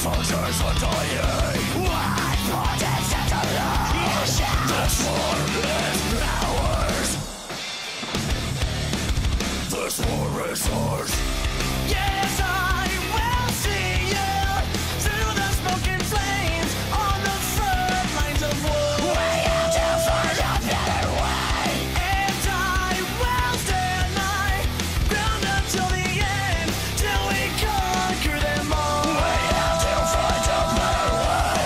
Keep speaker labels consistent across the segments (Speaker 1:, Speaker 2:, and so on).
Speaker 1: soldiers are dying. What protest at the nation? This war is ours. This war is ours. Yes, I will see you through the smoking flames on the front lines of war. We have to find a better way, and I will stand my ground until the end, till we conquer them all. We have to find a better way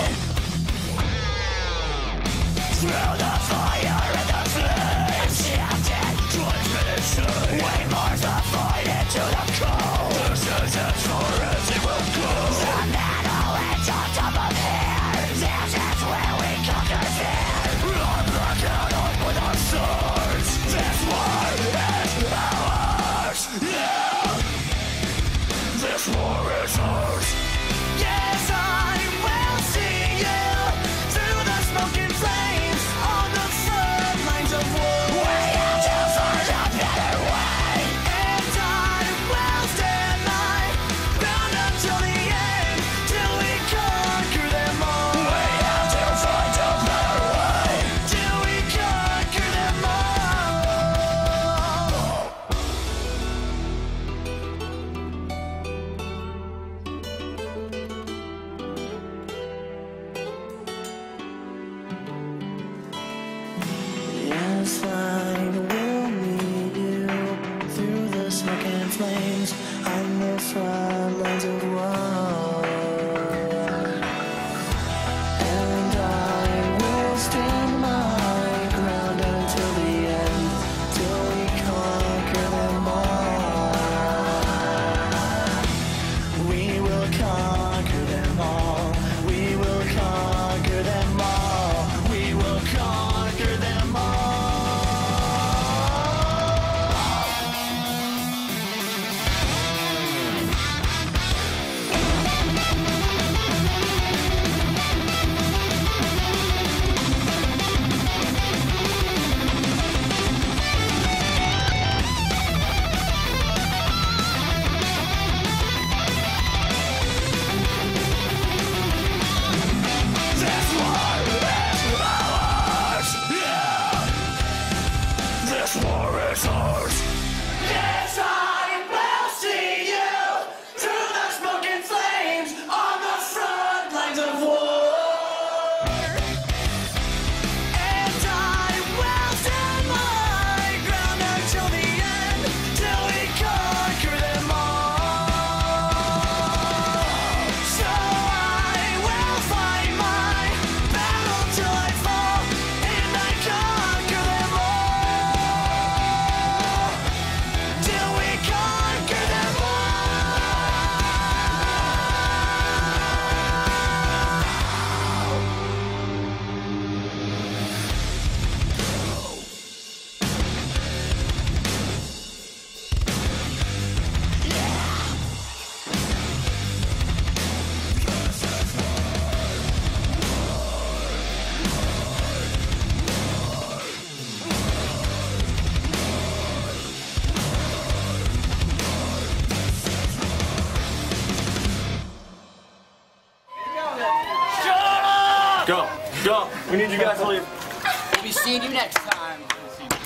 Speaker 1: through the fire and the flames. Shouted transmission. We march the fight into the cold. This is as far as it will go. The metal is on top of here. This is where we conquer fear. Our black out on with our swords. This war is ours. Yeah. This war is ours. Yes, I will see you through the smoking flames on the front lines of war. We have to find a better way, and I will stand my ground until the end, till we conquer them all. We have to find a better way, till we conquer them all. Yes, I will meet you through the smoking flames on the front lines of war. And I will stand my ground until the end, till we conquer them all. We will conquer them all. We will conquer them all. We will conquer them all. This war is ours. Yeah. This war is ours. Yes, I will see you through the smoking flames on the front lines of war. And I will stand my ground until the end, till we conquer them all. So I will fight my battle till I fall, and I conquer them all, till we conquer them all.
Speaker 2: Go. We need you guys to leave.
Speaker 3: We'll be seeing you next time.